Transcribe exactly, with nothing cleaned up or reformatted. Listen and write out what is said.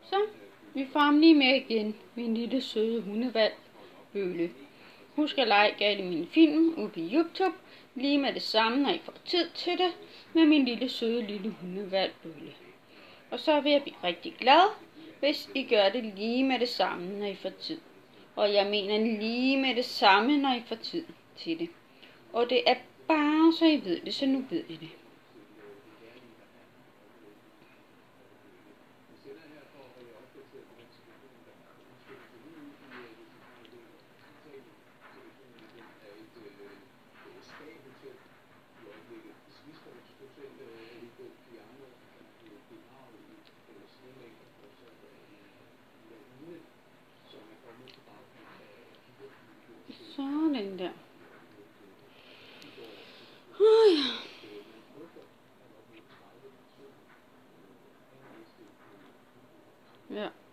Så, vi får ham lige med igen, min lille søde hundevalg, Bølle. Husk at like alle mine film ude på YouTube, lige med det samme, når I får tid til det, med min lille søde lille hundevalg, Bølle. Og så vil jeg blive rigtig glad, hvis I gør det lige med det samme, når I får tid. Og jeg mener lige med det samme, når I får tid til det. Og det er bare så I ved det, så nu ved I det. Sådan der. Oh, ja. Ja.